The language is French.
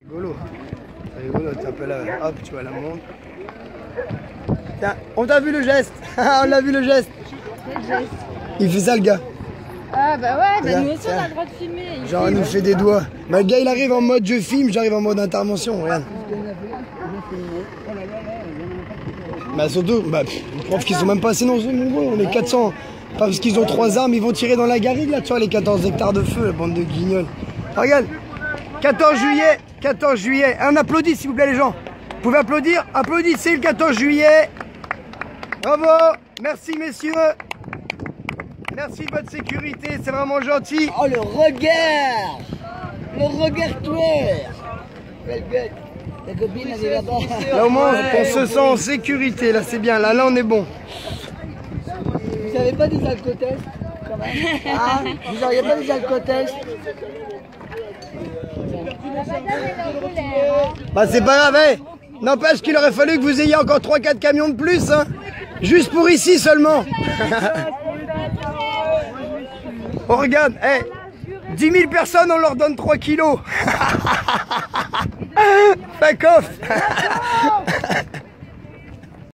rigolo. C'est rigolo, tu appelles, hop, tu vois la montre. Tiens, on t'a vu le geste. On l'a vu le geste. Quel geste? Il fait ça le gars. Ah bah ouais, bah Regarde, nous aussi on tiens. a le droit de filmer. Genre il nous fait des doigts. Mais le gars il arrive en mode je filme, j'arrive en mode intervention, regarde. Bah surtout, bah, les profs qui sont même pas assez nombreux, on est 400. Pas parce qu'ils ont 3 armes, ils vont tirer dans la garrigue là, tu vois les 14 hectares de feu, la bande de guignols. Regarde, 14 juillet, un applaudit s'il vous plaît les gens. Vous pouvez applaudir, applaudissez le 14 juillet. Bravo, merci messieurs. Merci de votre sécurité, c'est vraiment gentil. Oh le regard tueur. Belle gueule. Ta copine elle est là-bas. Là au moins on se sent en sécurité, là c'est bien, là on est bon. Vous avez pas des alcotests quand même? Ah, vous auriez pas des alcotests? Bah c'est pas grave, hein. N'empêche qu'il aurait fallu que vous ayez encore 3-4 camions de plus, hein. Juste pour ici seulement. Oh regarde, hey, 10 000 personnes on leur donne 3 kilos. Fuck off.